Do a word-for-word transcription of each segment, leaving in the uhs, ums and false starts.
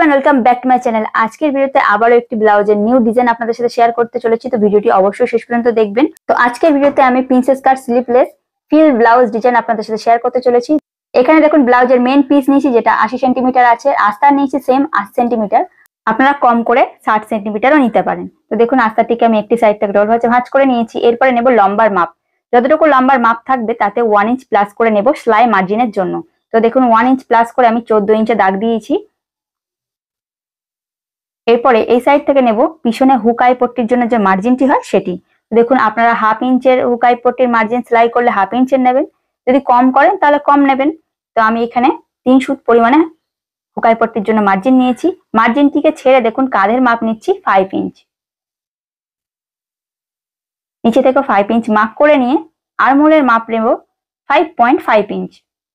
Everyone, welcome back to my channel. আজকের ভিডিওতে আবারও একটি ব্লাউজের নিউ ডিজাইন আপনাদের সাথে শেয়ার করতে চলেছি, তো ভিডিওটি অবশ্যই শেষ পর্যন্ত দেখবেন। তো আজকের ভিডিওতে আমি princess cut sleeveless frill blouse design আপনাদের সাথে শেয়ার করতে চলেছি। এখানে দেখুন ব্লাউজের মেন পিস নিয়েছি, যেটা আশি সেন্টিমিটার আছে, আস্তার নিয়েছি সেম আশি সেন্টিমিটার। আপনারা কম করে ষাট সেন্টিমিটারও নিতে পারেন। তো দেখুন আস্তারটিকে আমি একটি সাইড থেকে ডবল ভাঁজে ভাঁজ করে নিয়েছি। এরপরে নেব লম্বার মাপ, যতটুকু লম্বার মাপ থাকবে তাতে ওয়ান ইঞ্চ প্লাস করে নেব সেলাই মার্জিনের জন্য। তো দেখুন ওয়ান ইঞ্চ প্লাস করে আমি চোদ্দ ইঞ্চে দাগ দিয়েছি। এরপরে এই সাইড থেকে নেব পিছনে হুকাই পট্টির জন্য যে মার্জিনটি হয় সেটি। দেখুন আপনারা হাফ ইঞ্চের হুকাই পট্টির মার্জিন সেলাই করলে হাফ ইঞ্চের নেবেন, যদি কম করেন তাহলে কম নেবেন। তো আমি এখানে তিন সুত পরিমাণে হুকাই পট্টির জন্য মার্জিন নিয়েছি। মার্জিনটিকে ছেড়ে দেখুন কাঁধের মাপ নিচ্ছি ফাইভ ইঞ্চ, নিচে থেকে ফাইভ ইঞ্চ মার্ক করে নিয়ে আর্মহোলের মাপ নেব ফাইভ পয়েন্ট ফাইভ ইঞ্চ।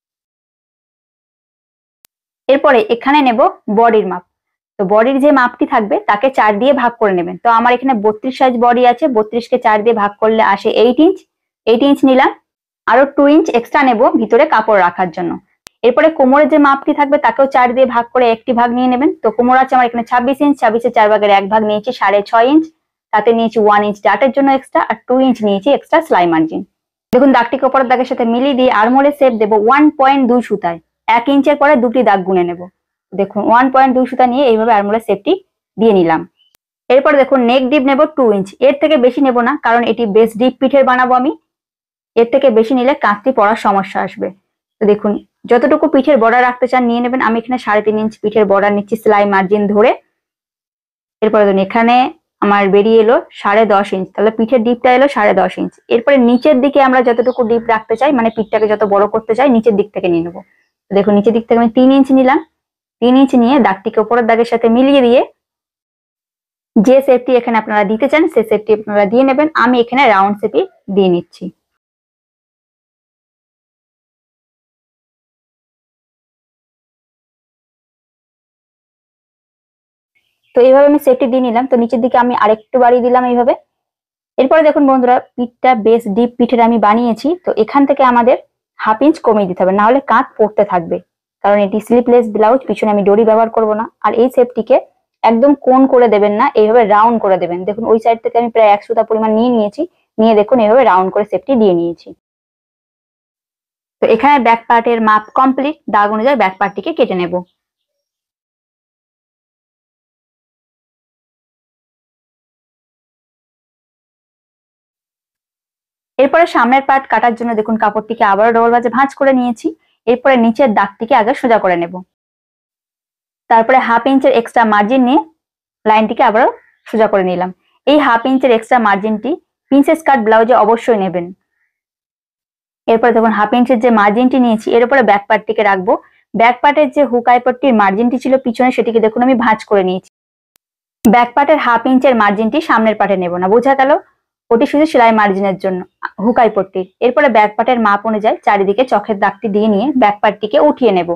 এরপরে এখানে নেব বডির মাপ। তো বডির যে মাপটি থাকবে তাকে চার দিয়ে ভাগ করে নেবেন। তো আমার এখানে বত্রিশ সাইজ বডি আছে, বত্রিশকে চার দিয়ে ভাগ করলে আসে এইট ইঞ্চ। এইট ইঞ্চ নিলাম, আরো টু ইঞ্চ এক্সট্রা নেব ভিতরে কাপড় রাখার জন্য। এরপরে কোমরের যে মাপটি থাকবে তাকেও চার দিয়ে ভাগ করে একটি ভাগ নিয়ে নেবেন। তো কোমর আছে আমার এখানে ছাব্বিশ ইঞ্চ, ছাব্বিশের চার ভাগের এক ভাগ নিয়েছি সাড়ে ছয় ইঞ্চ, তাতে নিয়েছি ওয়ান ইঞ্চ ডাটের জন্য এক্সট্রা, আর টু ইঞ্চ নিয়েছি এক্সট্রা সেলাই মার্জিন। দেখুন দাগটিকে উপরের দাগের সাথে মিলিয়ে দিয়ে আর্মহোলের শেপ দেবো ওয়ান পয়েন্ট দুই সুতায়। এক ইঞ্চের পরে দুটি দাগ গুনে নেব। দেখুন ওয়ান পয়েন্ট দুই সুতা নিয়ে এইভাবে আর্মহোলের শেপটি দিয়ে নিলাম। এরপর দেখুন নেক ডিপ নেব টু ইঞ্চ, এর থেকে বেশি নেব না, কারণ এটি বেশ ডিপ পিঠের বানাবো আমি। এর থেকে বেশি নিলে কাঁচটি পড়ার সমস্যা আসবে। তো দেখুন যতটুকু পিঠের বর্ডার রাখতে চান নিয়ে নেবেন। আমি এখানে সাড়ে তিন ইঞ্চ পিঠের বর্ডার নিচ্ছি সেলাই মার্জিন ধরে। এরপরে দেখুন এখানে আমার বেরিয়ে এলো সাড়ে দশ ইঞ্চ, তাহলে পিঠের ডিপটা এলো সাড়ে দশ ইঞ্চ। এরপরে নিচের দিকে আমরা যতটুকু ডিপ রাখতে চাই, মানে পিঠটাকে যত বড় করতে চাই, নিচের দিক থেকে নিয়ে নেবো। দেখুন নিচের দিক থেকে আমি তিন ইঞ্চ নিলাম। তিন ইঞ্চ নিয়ে দাগটিকে উপরের দাগের সাথে মিলিয়ে দিয়ে যে শেপটি এখানে আপনারা দিতে চান সে শেপটি আপনারা দিয়ে নেবেন। আমি এখানে রাউন্ড শেপই দিয়ে নিচ্ছি। তো এইভাবে আমি শেপটি দিয়ে নিলাম। তো নিচের দিকে আমি আরেকটু বাড়িয়ে দিলাম এইভাবে। এরপরে দেখুন বন্ধুরা পিঠটা বেশ ডিপ পিঠের আমি বানিয়েছি, তো এখান থেকে আমাদের হাফ ইঞ্চ কমিয়ে দিতে হবে, না হলে কাঁধ পড়তে থাকবে। কারণ এটি স্লিভলেস ব্লাউজ, পিছনে আমি ডরি ব্যবহার করব না। আর এই শেপটিকে একদম কোণ করে দেবেন না, এইভাবে রাউন্ড করে দেবেন। দেখুন ওই সাইড থেকে আমি প্রায় এক সুতা পরিমাণ নিয়ে নিয়েছি, নিয়ে দেখুন এইভাবে রাউন্ড করে শেপটি দিয়ে নিয়েছি। তো এখানে ব্যাক পার্টের মাপ কমপ্লিট, দাগ অনুযায়ী ব্যাক পার্টটিকে কেটে নেব। এরপরে সামনের পার্ট কাটার জন্য দেখুন কাপড়টিকে আবারও ডবল ভাঁজে ভাঁজ করে নিয়েছি। এরপরে নিচের দাগটিকে আগে সোজা করে নেব। তারপরে হাফ ইঞ্চের এক্সট্রা মার্জিন নিয়ে লাইনটিকে আবারও সোজা করে নিলাম। এই হাফ ইঞ্চের এক্সট্রা মার্জিনটি প্রিন্সেস কাট ব্লাউজে অবশ্যই নেবেন। এরপরে দেখুন হাফ ইঞ্চের যে মার্জিনটি নিয়েছি এর উপরে ব্যাক পার্টটিকে রাখবো। ব্যাক পার্টের যে হুকাই পট্টির মার্জিনটি ছিল পিছনে, সেটিকে দেখুন আমি ভাঁজ করে নিয়েছি। ব্যাক পার্টের হাফ ইঞ্চের মার্জিনটি সামনের পার্টে নেব না, বোঝা গেল? ওটি শুধু সেলাই মার্জিনের জন্য হুকাই পট্টির। এরপরে ব্যাক পার্টের মাপ অনুযায়ী চারিদিকে চোখের দাগটি দিয়ে নিয়ে ব্যাক পার্টটিকে উঠিয়ে নেব।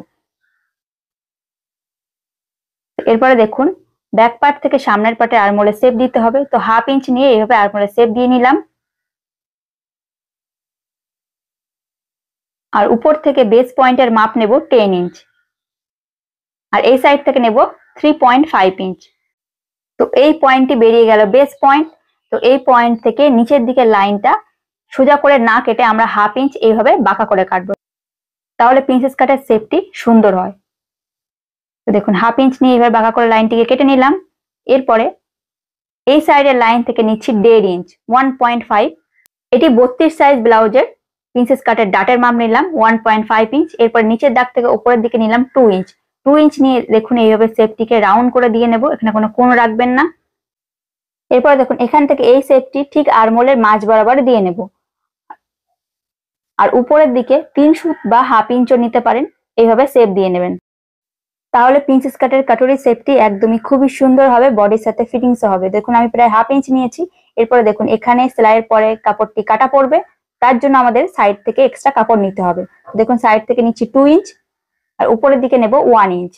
এরপরে দেখুন ব্যাক পার্ট থেকে সামনের পার্টে আর্মহোলের শেপ দিতে হবে। তো হাফ ইঞ্চ নিয়ে এইভাবে আর্মহোলের শেপ দিয়ে নিলাম। আর উপর থেকে বেস পয়েন্টের মাপ নেব টেন ইঞ্চ, আর এই সাইড থেকে নেব থ্রি পয়েন্ট ফাইভ ইঞ্চ। তো এই পয়েন্টটি বেরিয়ে গেল বেস পয়েন্ট। তো এই পয়েন্ট থেকে নিচের দিকে লাইনটা সোজা করে না কেটে আমরা হাফ ইঞ্চ এইভাবে বাঁকা করে কাটবো, তাহলে প্রিন্সেস কাটের শেপটি সুন্দর হয়। তো দেখুন হাফ ইঞ্চ নিয়ে এইভাবে বাঁকা করে লাইনটিকে কেটে নিলাম। এরপরে এই সাইডের লাইন থেকে নিচ্ছি দেড় ইঞ্চ, ওয়ান পয়েন্ট ফাইভ। এটি বত্রিশ সাইজ ব্লাউজের প্রিন্সেস কাটের ডাটের মাপ নিলাম ওয়ান পয়েন্ট ফাইভ ইঞ্চ। এরপর নিচের দাগ থেকে উপরের দিকে নিলাম টু ইঞ্চ। টু ইঞ্চ নিয়ে দেখুন এইভাবে শেপটিকে রাউন্ড করে দিয়ে নেব, এখানে কোনো কোণ রাখবেন না। এরপর দেখুন এখান থেকে এই শেপটি ঠিক আর্মহোলের মাঝ বরাবর দিয়ে নেব। আর উপরের দিকে তিন সুত বা হাফ ইঞ্চও নিতে পারেন, এইভাবে শেপ দিয়ে নেবেন। তাহলে প্রিন্সেস কাটের কাটুরি শেপটি একদমই খুবই সুন্দর হবে, বডির সাথে ফিটিংস হবে। দেখুন আমি প্রায় হাফ ইঞ্চ নিয়েছি। এরপরে দেখুন এখানে সেলাইয়ের পরে কাপড়টি কাটা পড়বে, তার জন্য আমাদের সাইড থেকে এক্সট্রা কাপড় নিতে হবে। দেখুন সাইড থেকে নিচ্ছি টু ইঞ্চ, আর উপরের দিকে নেব ওয়ান ইঞ্চ।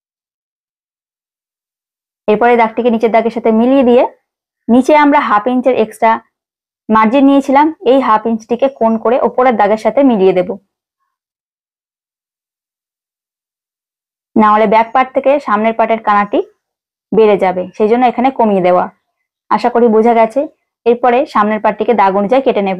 এরপরে দাগটিকে নিচের দাগের সাথে মিলিয়ে দিয়ে নিচে আমরা হাফ ইঞ্চের এক্সট্রা মার্জিন নিয়েছিলাম, এই হাফ ইঞ্চটিকে কোণ করে উপরের দাগের সাথে মিলিয়ে দেব। না হলে ব্যাক পার্ট থেকে সামনের পার্টের কানাটি বেড়ে যাবে, সেই জন্য এখানে কমিয়ে দেওয়া। আশা করি বোঝা গেছে। এরপরে সামনের পার্টটিকে দাগ অনুযায়ী কেটে নেব।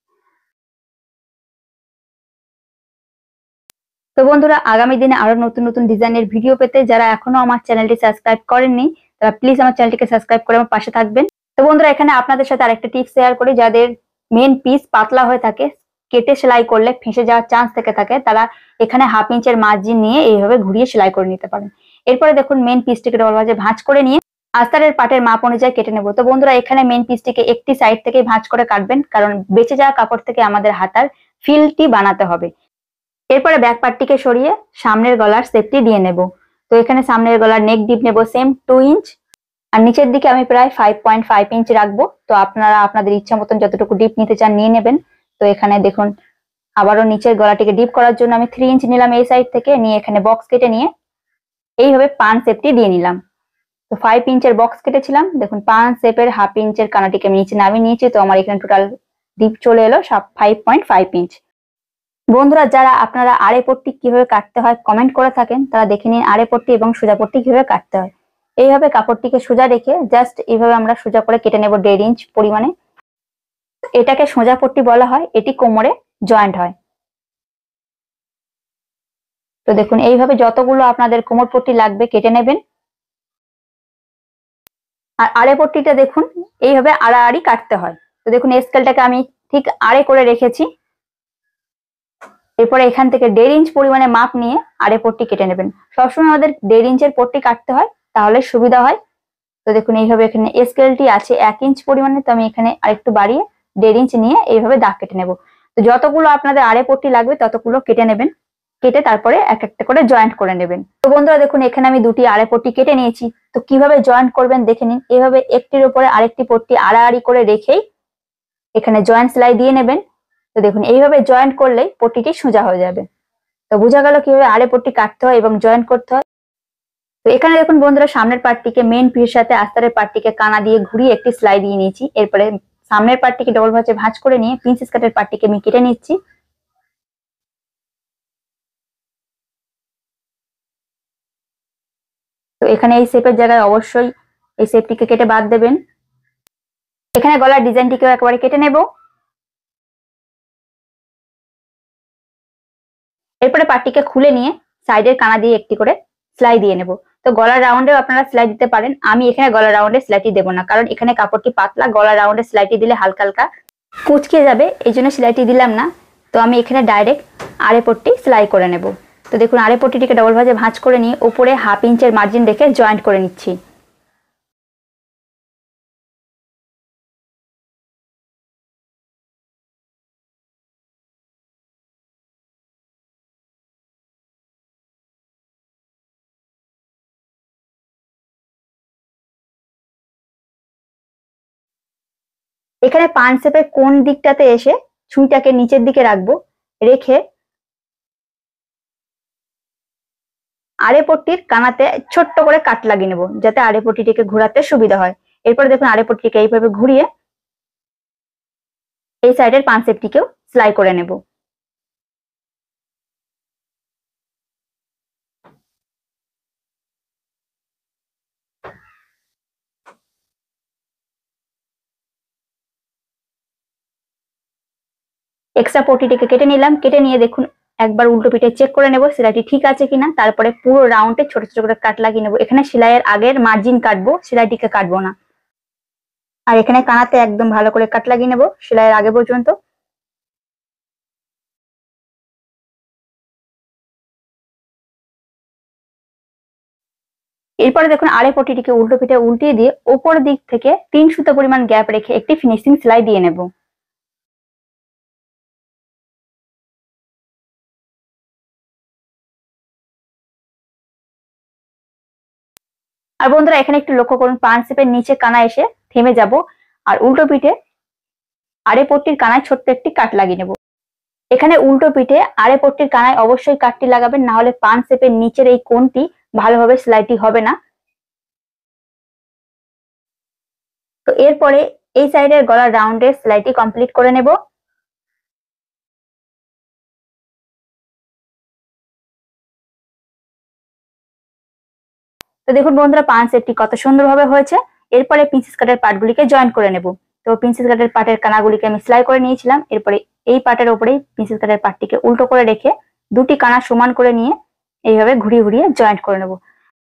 তো বন্ধুরা, আগামী দিনে আরো নতুন নতুন ডিজাইনের ভিডিও পেতে যারা এখনো আমার চ্যানেলটি সাবস্ক্রাইব করেননি তারা প্লিজ আমার চ্যানেলটিকে সাবস্ক্রাইব করে আমার পাশে থাকবেন। তো বন্ধুরা, এখানে আপনাদের সাথে আরেকটা টিপস শেয়ার করি, যাদের মেন পিস পাতলা হয়ে থাকে, কেটে সেলাই করলে ফেঁসে যাওয়ার চান্স থেকে থাকে, তারা এখানে হাফ ইঞ্চের মার্জিন নিয়ে এইভাবে ঘুরিয়ে সেলাই করে নিতে পারেন। এরপরে দেখুন মেন পিসটিকে ডবল ভাঁজে ভাঁজ করে নিয়ে আস্তারের পাটের মাপ অনুযায়ী কেটে নেব। তো বন্ধুরা, এখানে মেন পিসটিকে একটি সাইড থেকে ভাঁজ করে কাটবেন, কারণ বেঁচে যাওয়া কাপড় থেকে আমাদের হাতার ফিলটি বানাতে হবে। এরপরে ব্যাক পার্টটিকে সরিয়ে সামনের গলার শেপটি দিয়ে নেব। তো এখানে সামনের গলার নেক ডিপ নেব সেম টু ইঞ্চ, আর নিচের দিকে আমি প্রায় ফাইভ পয়েন্ট ফাইভ ইঞ্চ রাখবো। তো আপনারা আপনাদের ইচ্ছা মতন যতটুকু ডিপ নিতে চান নিয়ে নেবেন। তো এখানে দেখুন আবারও নিচের গলাটিকে ডিপ করার জন্য আমি থ্রি ইঞ্চ নিলাম এই সাইড থেকে, নিয়ে এখানে বক্স কেটে নিয়ে এইভাবে পান শেপটি দিয়ে নিলাম। তো ফাইভ ইঞ্চের বক্স কেটেছিলাম, দেখুন পান শেপের হাফ ইঞ্চের কানাটিকে আমি নিচে নামিয়ে নিয়েছি। তো আমার এখানে টোটাল ডিপ চলে এলো ফাইভ পয়েন্ট ফাইভ ইঞ্চ। বন্ধুরা, যারা আপনারা আড়ে পট্টি কিভাবে কাটতে হয় কমেন্ট করে থাকেন, তারা দেখে নিন আড়ে পট্টি এবং সোজা পট্টি কিভাবে কাটতে হয়। এইভাবে কাপড়টিকে সোজা রেখে জাস্ট এইভাবে আমরা সোজা করে কেটে নেব দেড় ইঞ্চ পরিমাণে। এটাকে সোজা পট্টি বলা হয়, এটি কোমরে জয়েন্ট হয়। তো দেখুন এইভাবে যতগুলো আপনাদের কোমর পট্টি লাগবে কেটে নেবেন। আর আড়ে পট্টিটা দেখুন এইভাবে আড়াআড়ি কাটতে হয়। তো দেখুন স্কেলটাকে আমি ঠিক আড়ে করে রেখেছি। এরপরে এখান থেকে দেড় ইঞ্চ পরিমাণে মাপ নিয়ে আড়ে পট্টি কেটে নেবেন। সবসময় আমাদের দেড় ইঞ্চের পট্টি কাটতে হয়, তাহলে সুবিধা হয়। তো দেখুন এইভাবে এখানে স্কেলটি আছে এক ইঞ্চ পরিমাণে, তো আমি এখানে আরেকটু বাড়িয়ে দেড় ইঞ্চ নিয়ে এইভাবে দাগ কেটে নেব। তো যতগুলো আপনাদের আড়ে পট্টি লাগবে ততগুলো কেটে নেবেন, কেটে তারপরে এক একটা করে জয়েন্ট করে নেবেন। তো বন্ধুরা দেখুন এখানে আমি দুটি আড়ে পট্টি কেটে নিয়েছি। তো কিভাবে জয়েন্ট করবেন দেখে নিন। এইভাবে একটির উপরে আরেকটি পট্টি আড়াআড়ি করে রেখেই এখানে জয়েন্ট সেলাই দিয়ে নেবেন। তো দেখুন এইভাবে জয়েন্ট করলেই পট্টিটি সোজা হয়ে যাবে। তো বোঝা গেল কিভাবে আড়ে পট্টি কাটতে হয় এবং জয়েন্ট করতে হয়। তো এখানে দেখুন বন্ধুরা, সামনের পার্টটিকে মেন পিসের সাথে আস্তারের পার্টটিকে কানা দিয়ে ঘুরিয়ে একটি সেলাই দিয়ে নিয়েছি। এরপরে সামনের পার্টটিকে ডবল ভাঁজে ভাঁজ করে নিয়ে প্রিন্সেস কাটের পার্টটিকে আমি কেটে নিচ্ছি। তো এখানে এই শেপের জায়গায় অবশ্যই এই শেপটিকে কেটে বাদ দেবেন। এখানে গলার ডিজাইনটিকেও একেবারে কেটে নেব। এরপরে পার্টটিকে খুলে নিয়ে সাইডের কানা দিয়ে একটি করে সেলাই দিয়ে নেব। তো গলার রাউন্ডেও আপনারা সেলাই দিতে পারেন। আমি এখানে গলার রাউন্ডে সেলাইটি দেবো না, কারণ এখানে কাপড়টি পাতলা, গলার রাউন্ডে সেলাইটি দিলে হালকা হালকা কুচকে যাবে, এই জন্য সেলাইটি দিলাম না। তো আমি এখানে ডাইরেক্ট আড়ে পট্টি সেলাই করে নেব। তো দেখুন আড়ে পট্টিটিকে ডবল ভাঁজে ভাঁজ করে নিয়ে উপরে হাফ ইঞ্চের মার্জিন রেখে জয়েন্ট করে নিচ্ছি। এখানে পান শেপের কোন দিকটাতে এসে ছুঁইটাকে নিচের দিকে রাখবো, রেখে আড়ে পট্টির কানাতে ছোট্ট করে কাট লাগিয়ে নেবো, যাতে আড়ে পট্টিটিকে ঘোরাতে সুবিধা হয়। এরপরে দেখুন আড়ে পট্টিকে এইভাবে ঘুরিয়ে এই সাইডের পান শেপটিকেও সেলাই করে নেব। এক্সট্রা পট্টিটিকে কেটে নিলাম, কেটে নিয়ে দেখুন একবার উল্টো পিঠে চেক করে নেব সেলাইটি ঠিক আছে কিনা। তারপরে পুরো রাউন্ডে ছোট ছোট করে কাট লাগিয়ে নেবো। এখানে সেলাইয়ের আগের মার্জিন কাটবো, সেলাইটিকে কাটবো না। আর এখানে কানাতে একদম ভালো করে কাট লাগিয়ে নেবো সেলাইয়ের আগে পর্যন্ত। এরপরে দেখুন আড়ে পট্টিটিকে উল্টো পিঠে উল্টিয়ে দিয়ে ওপর দিক থেকে তিন সুতো পরিমাণ গ্যাপ রেখে একটি ফিনিশিং সেলাই দিয়ে নেব। আর বন্ধুরা এখানে একটু লক্ষ্য করুন, পান শেপের নিচে কানা এসে থেমে যাব, আর উল্টো পিঠে আড়ে পট্টির কানায় ছোট্ট একটি কাট লাগিয়ে নেব। এখানে উল্টো পিঠে আড়ে পট্টির কানায় অবশ্যই কাটটি লাগাবেন, না হলে পান শেপের নিচের এই কোণটি ভালোভাবে সেলাইটি হবে না। তো এরপরে এই সাইডের গলার রাউন্ডের সেলাইটি কমপ্লিট করে নেব। তো দেখুন বন্ধুরা পাঁচ সেটটি কত সুন্দরভাবে হয়েছে। এরপরে প্রিন্সেস কাটের পার্টগুলিকে জয়েন করে নেব। তো প্রিন্সেস কাটের পার্টের কানাগুলিকে আমি সেলাই করে নিয়েছিলাম। এরপরে এই পার্টের উপরেই প্রিন্সেস কাটের পার্টটিকে উল্টো করে রেখে দুটি কানা সমান করে নিয়ে এইভাবে ঘুরিয়ে ঘুরিয়ে জয়েন্ট করে নেব।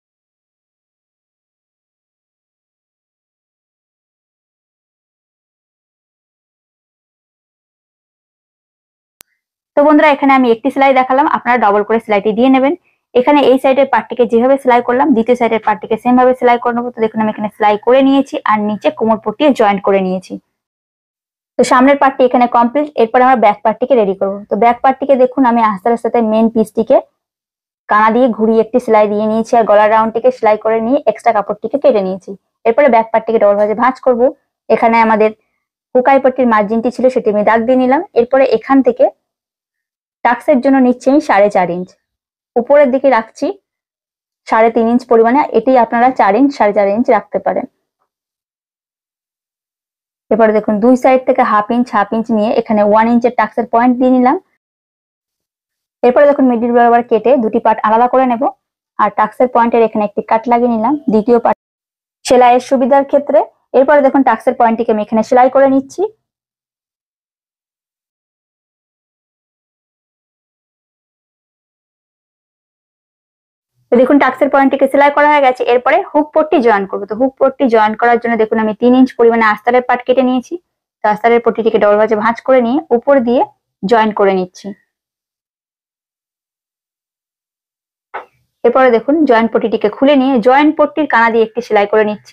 তো বন্ধুরা এখানে আমি একটি সেলাই দেখালাম, আপনারা ডবল করে সেলাইটি দিয়ে নেবেন। এখানে এই সাইডের পার্টটিকে যেভাবে সেলাই করলাম দ্বিতীয় সাইডের পার্টটিকে সেম ভাবে সেলাই করে নেবো। তো দেখুন আমি এখানে সেলাই করে নিয়েছি আর নিচে কোমর পট্টি জয়েন্ট করে নিয়েছি। তো সামনের পার্টটি এখানে কমপ্লিট। এরপর আমরা ব্যাক পার্টটিকে রেডি করব। তো ব্যাক পার্টটিকে দেখুন আমি আস্তে আস্তে মেন পিসটিকে কানা দিয়ে ঘুরিয়ে একটি সেলাই দিয়ে নিয়েছি আর গলার রাউন্ডটিকে সেলাই করে নিয়ে এক্সট্রা কাপড়টিকে কেটে নিয়েছি। এরপরে ব্যাক পার্টটিকে ডবল ভাঁজে ভাঁজ করব। এখানে আমাদের হুকাই পট্টির মার্জিনটি ছিল সেটি আমি দাগ দিয়ে নিলাম। এরপরে এখান থেকে টাক্সের জন্য নিচ্ছি আমি সাড়ে চার ইঞ্চ, উপরের দিকে রাখছি সাড়ে তিন ইঞ্চ পরিমাণে, এটি আপনারা চার ইঞ্চ সাড়ে চার ইঞ্চ রাখতে পারেন। এবারে দেখুন দুই সাইড থেকে হাফ ইঞ্চ হাফ ইঞ্চ নিয়ে এখানে ওয়ান ইঞ্চের টাক্সের পয়েন্ট দিয়ে নিলাম। এরপরে দেখুন মিডিল বরাবর কেটে দুটি পার্ট আলাদা করে নেব আর টাক্সের পয়েন্টের এখানে একটি কাট লাগিয়ে নিলাম দ্বিতীয় পার্ট সেলাইয়ের সুবিধার ক্ষেত্রে। এরপরে দেখুন টাক্সের পয়েন্টটিকে আমি এখানে সেলাই করে নিচ্ছি। তো দেখুন টাক্সের পয়েন্টটিকে সেলাই করা হয়ে গেছে। এরপরে হুক পট্টি জয়েন করবো। তো হুক পট্টি জয়েন করার জন্য দেখুন আমি তিন ইঞ্চ পরিমাণে আস্তারের পার্ট কেটে নিয়েছি। তো আস্তারের পট্টিটিকে ডবল ভাঁজে ভাঁজ করে নিয়ে উপর দিয়ে জয়েন করে নিচ্ছি। এরপরে দেখুন জয়েন্ট পট্টিটিকে খুলে নিয়ে জয়েন্ট পট্টির কানা দিয়ে একটি সেলাই করে নিচ্ছি।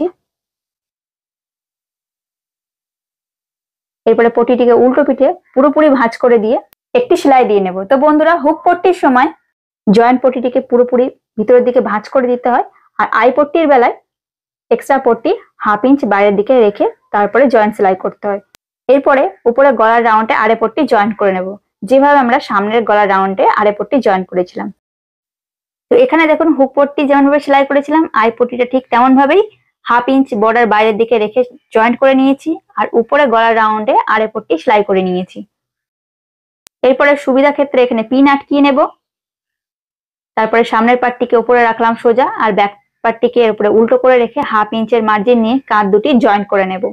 এরপরে পট্টিটিকে উল্টো পিঠে পুরোপুরি ভাঁজ করে দিয়ে একটি সেলাই দিয়ে নেব। তো বন্ধুরা হুক পট্টির সময় জয়েন্ট পট্টিটিকে পুরোপুরি ভিতরের দিকে ভাঁজ করে দিতে হয় আর আই পট্টির বেলায় এক্সট্রা পট্টি হাফ ইঞ্চ বাইরের দিকে রেখে তারপরে জয়েন্ট সেলাই করতে হয়। এরপরে উপরে গলার রাউন্ডে আড়ে পট্টি জয়েন্ট করে নেব, যেভাবে আমরা সামনের গলার রাউন্ডে আড়ে পট্টি জয়েন্ট করেছিলাম। তো এখানে দেখুন হুক পট্টি যেমন ভাবে সেলাই করেছিলাম আই পট্টিটা ঠিক তেমন ভাবেই হাফ ইঞ্চ বর্ডার বাইরের দিকে রেখে জয়েন্ট করে নিয়েছি আর উপরে গলার রাউন্ডে আড়ে পট্টি সেলাই করে নিয়েছি। এরপরে সুবিধা ক্ষেত্রে এখানে পিন আটকিয়ে নেব। তারপরে সামনের পার্টটিকে উপরে রাখলাম সোজা আর ব্যাক পার্টটিকে এর উপরে উল্টো করে রেখে হাফ ইঞ্চের মার্জিন নিয়ে কাঁধ দুটি জয়েন্ট করে নেব।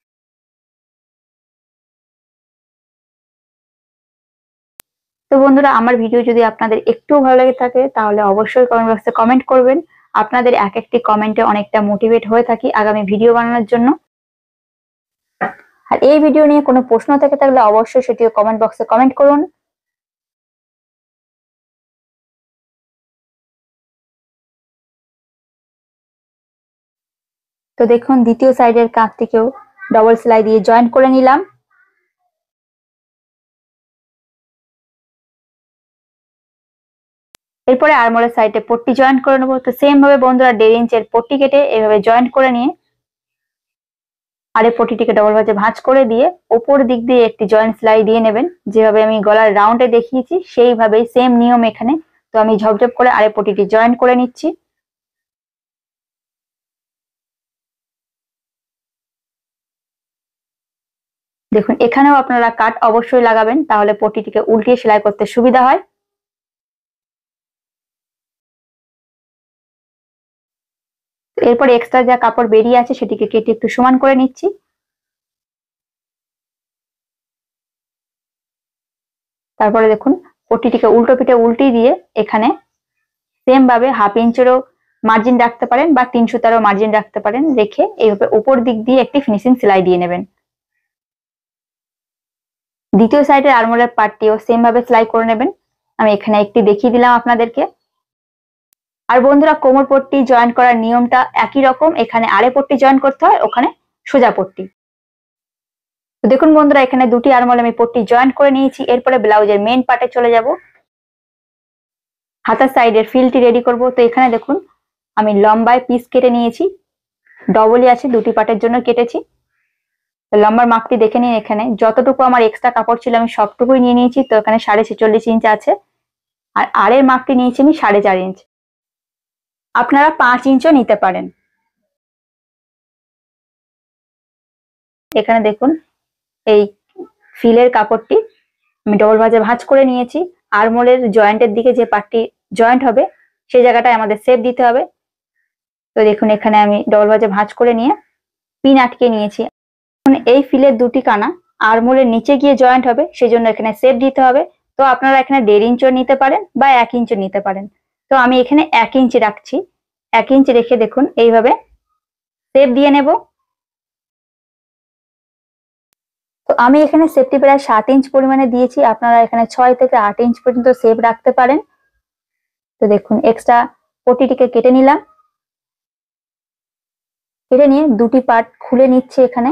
তো বন্ধুরা আমার ভিডিও যদি আপনাদের একটু ভালো লেগে থাকে তাহলে অবশ্যই কমেন্ট বক্সে কমেন্ট করবেন। আপনাদের এক একটি কমেন্টে অনেকটা মোটিভেট হয়ে থাকি আগামী ভিডিও বানানোর জন্য। আর এই ভিডিও নিয়ে কোনো প্রশ্ন থেকে থাকলে অবশ্যই সেটিও কমেন্ট বক্সে কমেন্ট করুন। তো দেখুন দ্বিতীয় সাইডের কাঁধটিকেও ডবল সেলাই দিয়ে জয়েন্ট করে নিলাম। এরপরে আরমোলের সাইডে পট্টি জয়েন্ট করে নেবো। তো সেম ভাবে বন্ধুরা দেড় ইঞ্চের পট্টি কেটে এভাবে জয়েন্ট করে নিয়ে আরে পট্টিটিকে ডবল ভাঁজে ভাঁজ করে দিয়ে ওপর দিক দিয়ে একটি জয়েন্ট সেলাই দিয়ে নেবেন, যেভাবে আমি গলার রাউন্ডে দেখিয়েছি সেইভাবেই সেম নিয়ম এখানে। তো আমি ঝপঝপ করে আরে পট্টিটি জয়েন্ট করে নিচ্ছি। দেখুন এখানেও আপনারা কাট অবশ্যই লাগাবেন, তাহলে পট্টিটিকে উল্টিয়ে সেলাই করতে সুবিধা হয়। এরপর এক্সট্রা যা কাপড় বেরিয়ে আছে সেটিকে কেটে একটু সমান করে নিচ্ছি। তারপরে দেখুন পট্টিটিকে উল্টো পিঠে উল্টিয়ে দিয়ে এখানে সেম ভাবে হাফ ইঞ্চেরও মার্জিন রাখতে পারেন বা তিন সুতারও মার্জিন রাখতে পারেন, রেখে এইভাবে উপর দিক দিয়ে একটি ফিনিশিং সেলাই দিয়ে নেবেন। দ্বিতীয় সাইডের আরমোলের পার্টটিও সেম ভাবে সেলাই করে নেবেন। আমি এখানে একটি দেখিয়ে দিলাম আপনাদেরকে। আর বন্ধুরা কোমর পট্টি জয়েন করার নিয়মটা একই রকম, এখানে আড়ে পট্টি জয়েন করতে হয়, ওখানে সোজা পট্টি। তো দেখুন বন্ধুরা এখানে দুটি আরমোল আমি পট্টি জয়েন করে নিয়েছি। এরপরে ব্লাউজের মেইন পার্টে চলে যাব, হাতার সাইডের ফিলটি রেডি করব। তো এখানে দেখুন আমি লম্বায় পিস কেটে নিয়েছি, ডবলই আছে দুটি পার্টের জন্য কেটেছি। লম্বার মাপটি দেখে নিন, এখানে যতটুকু আমার এক্সট্রা কাপড় ছিল আমি সবটুকুই নিয়ে নিয়েছি। তো এখানে সাড়ে ছেচল্লিশ ইঞ্চ আছে আর আড়ের মাপটি নিয়েছি আমি সাড়ে চার ইঞ্চ, আপনারা পাঁচ ইঞ্চও নিতে পারেন। এখানে দেখুন এই ফিলের কাপড়টি আমি ডবল ভাঁজে ভাঁজ করে নিয়েছি। আরমোলের জয়েন্টের দিকে যে পার্টটি জয়েন্ট হবে সেই জায়গাটায় আমাদের শেপ দিতে হবে। তো দেখুন এখানে আমি ডবল ভাঁজে ভাঁজ করে নিয়ে পিন আটকে নিয়েছি। এখন এই ফিলের দুটি কানা আরমোলের নিচে গিয়ে জয়েন্ট হবে, সেজন্য এখানে সেপ দিতে হবে। তো আপনারা এখানে দেড় ইঞ্চও নিতে পারেন বা এক ইঞ্চও নিতে পারেন। তো আমি এখানে এক ইঞ্চি রাখছি। এক ইঞ্চি রেখে দেখুন এইভাবে সেপ দিয়ে নেব। তো আমি এখানে সেপটি প্রায় সাত ইঞ্চ পরিমাণে দিয়েছি, আপনারা এখানে ছয় থেকে আট ইঞ্চ পর্যন্ত সেপ রাখতে পারেন। তো দেখুন এক্সট্রা পটিটিকে কেটে নিলাম, কেটে নিয়ে দুটি পার্ট খুলে নিচ্ছে এখানে।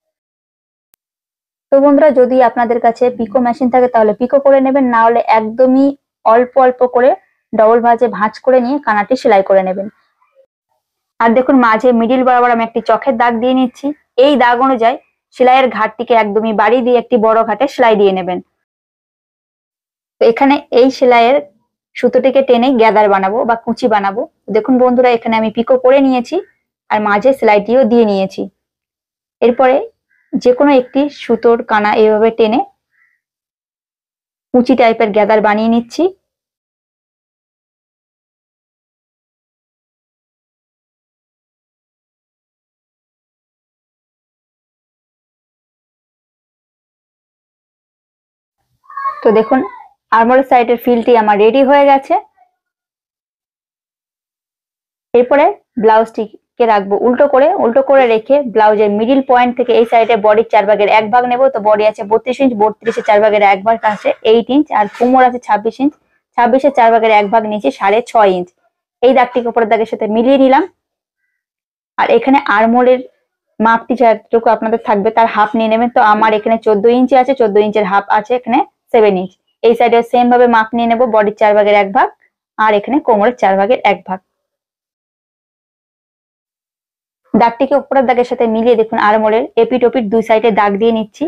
তো বন্ধুরা যদি আপনাদের কাছে পিকো মেশিন থাকে তাহলে পিকো করে নেবেন, না হলে একদমই অল্প অল্প করে ডবল ভাঁজে ভাঁজ করে নিয়ে কানাটি সেলাই করে নেবেন। আর দেখুন মাঝে মিডিল বরাবর আমি একটি চকের দাগ দিয়ে নিচ্ছি। এই দাগ অনুযায়ী সেলাইয়ের ঘাটটিকে একদমই বাড়িয়ে দিয়ে একটি বড় ঘাটে সেলাই দিয়ে নেবেন। তো এখানে এই সেলাইয়ের সুতোটিকে টেনে গ্যাদার বানাবো বা কুচি বানাবো। দেখুন বন্ধুরা এখানে আমি পিকো করে নিয়েছি আর মাঝে সেলাইটিও দিয়ে নিয়েছি। এরপরে যে কোনো একটি সুতোর কানা এইভাবে টেনে কুচি টাইপের গ্যাদার বানিয়ে নিচ্ছি। তো দেখুন আর্মোলের সাইডের ফিলটি আমার রেডি হয়ে গেছে। এরপরে ব্লাউজটিকে রাখবো উল্টো করে, উল্টো করে রেখে ব্লাউজের মিডিল পয়েন্ট থেকে এই সাইডে বডির চার ভাগের এক ভাগ নেব। তো বডি আছে বত্রিশ ইঞ্চ, বত্রিশের চার ভাগের এক ভাগ আছে এইট ইঞ্চ, আর কোমর আছে ছাব্বিশ ইঞ্চ, ছাব্বিশের চার ভাগের এক ভাগ নিচে সাড়ে ছয় ইঞ্চ। এই দাগটিকে উপরের দাগের সাথে মিলিয়ে নিলাম। আর এখানে আর্মোলের মাপটি যতটুকু আপনাদের থাকবে তার হাফ নিয়ে নেবেন। তো আমার এখানে চোদ্দ ইঞ্চি আছে, চোদ্দ ইঞ্চের হাফ আছে এখানে সেভেন ইঞ্চ। এই সাইডে সেম ভাবে মাপ নিয়ে নেব, বডির চার ভাগের এক ভাগ আর এখানে কোমরের চার ভাগের এক ভাগ। দাগটিকে উপরের দাগের সাথে মিলিয়ে দেখুন আর্মোলের এপিট ওপিট দুই সাইডে দাগ দিয়ে নিচ্ছি।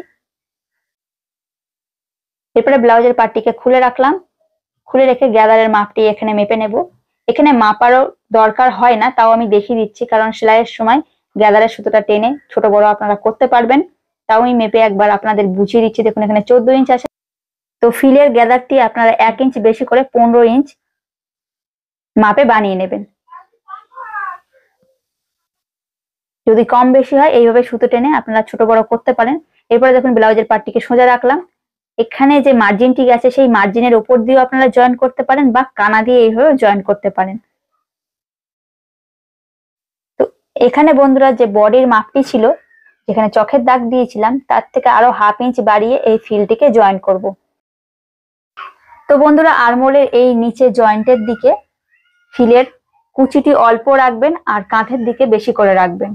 এরপরে ব্লাউজের পার্টটিকে খুলে রাখলাম, খুলে রেখে গ্যাদারের মাপটি এখানে মেপে নেব। এখানে মাপারও দরকার হয় না, তাও আমি দেখিয়ে দিচ্ছি, কারণ সেলাইয়ের সময় গ্যাদারের সুতোটা টেনে ছোট বড় আপনারা করতে পারবেন। তাও আমি মেপে একবার আপনাদের বুঝিয়ে দিচ্ছি। দেখুন এখানে চোদ্দ ইঞ্চ আছে। তো ফিলের গ্যাদারটি আপনারা এক ইঞ্চ বেশি করে পনেরো ইঞ্চ মাপে বানিয়ে নেবেন। যদি কম বেশি হয় এইভাবে সুতো টেনে আপনারা ছোট বড় করতে পারেন। এরপরে দেখুন ব্লাউজের পার্টটিকে সোজা রাখলাম। এখানে যে মার্জিনটি আছে সেই মার্জিনের উপর দিয়েও আপনারা জয়েন করতে পারেন বা কানা দিয়ে এইভাবে জয়েন করতে পারেন। তো এখানে বন্ধুরা যে বডির মাপটি ছিল, যেখানে চোখের দাগ দিয়েছিলাম তার থেকে আরো হাফ ইঞ্চ বাড়িয়ে এই ফিলটিকে জয়েন করব। তো বন্ধুরা আর্মোলের এই নিচে জয়েন্টের দিকে ফিলের কুচিটি অল্প রাখবেন আর কাঁধের দিকে বেশি করে রাখবেন।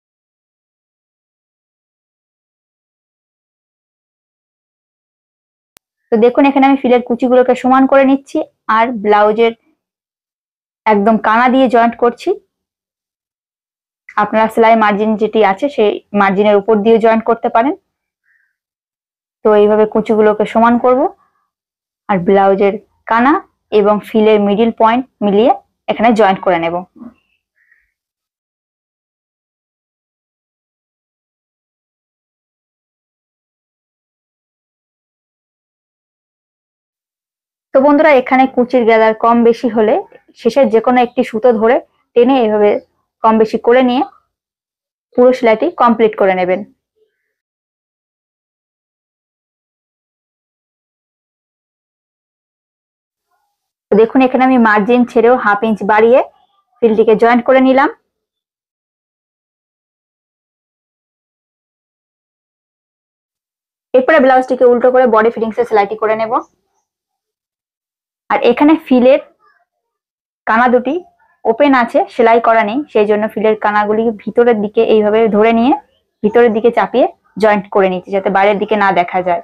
তো দেখুন এখানে আমি ফিলের কুচিগুলোকে সমান করে নিচ্ছি আর ব্লাউজের একদম কানা দিয়ে জয়েন্ট করছি। আপনারা সেলাই মার্জিন যেটি আছে সেই মার্জিনের উপর দিয়ে জয়েন্ট করতে পারেন। তো এইভাবে কুচিগুলোকে সমান করব আর ব্লাউজের কানা এবং ফিলের মিডিল পয়েন্ট মিলিয়ে এখানে জয়েন্ট করে নেব। তো বন্ধুরা এখানে কুচির গ্যাদার কম বেশি হলে শেষের যে কোনো একটি সুতো ধরে টেনে এইভাবে কম বেশি করে নিয়ে পুরো সেলাইটি কমপ্লিট করে নেবেন। দেখুন এখানে আমি মার্জিন ছেড়েও হাফ ইঞ্চ বাড়িয়ে ফিলটিকে জয়েন্ট করে নিলাম। এরপরে ব্লাউজটিকে উল্টো করে বডি ফিটিংস এর সেলাইটি করে নেব। আর এখানে ফিলের কানা দুটি ওপেন আছে, সেলাই করা নেই, সেই জন্য ফিলের কানাগুলি ভিতরের দিকে এইভাবে ধরে নিয়ে ভিতরের দিকে চাপিয়ে জয়েন্ট করে নিচ্ছি যাতে বাইরের দিকে না দেখা যায়।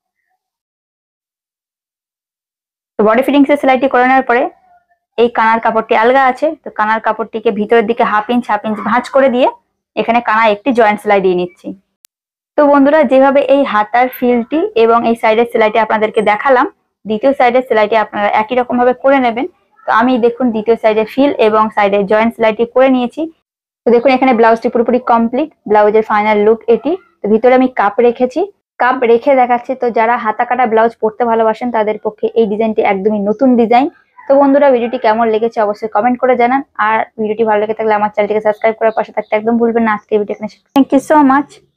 তো বডি ফিটিংস এর সেলাইটি করে নেওয়ার পরে এই কানার কাপড়টি আলগা আছে, তো কানার কাপড়টিকে ভিতরের দিকে হাফ ইঞ্চ হাফ ইঞ্চ ভাঁজ করে দিয়ে এখানে কানা একটি জয়েন্ট সেলাই দিয়ে নিচ্ছি। তো বন্ধুরা যেভাবে এই হাতার ফিলটি এবং এই সাইডের সেলাইটি আপনাদেরকে দেখালাম, দ্বিতীয় সাইডের সেলাইটি আপনারা একই রকম ভাবে করে নেবেন। তো আমি দেখুন দ্বিতীয় সাইডের ফিল এবং সাইডের জয়েন্ট সেলাইটি করে নিয়েছি। তো দেখুন এখানে ব্লাউজটি পুরোপুরি কমপ্লিট, ব্লাউজের ফাইনাল লুক এটি। তো ভিতরে আমি কাপ রেখেছি, কাপ রেখে দেখাচ্ছি। তো যারা হাতা কাটা ব্লাউজ পরতে ভালোবাসেন তাদের পক্ষে এই ডিজাইনটি একদমই নতুন ডিজাইন। তো তো বন্ধুরা ভিডিওটি কেমন লেগেছে অবশ্যই কমেন্ট করে জানান, আর ভিডিওটি ভালো লেগে থাকলে আমার চ্যানেলটিকে সাবস্ক্রাইব করার পাশে থাকতে একদম ভুলবেন না। আজকে ভিডিও এখানে থ্যাংক ইউ সো মাচ।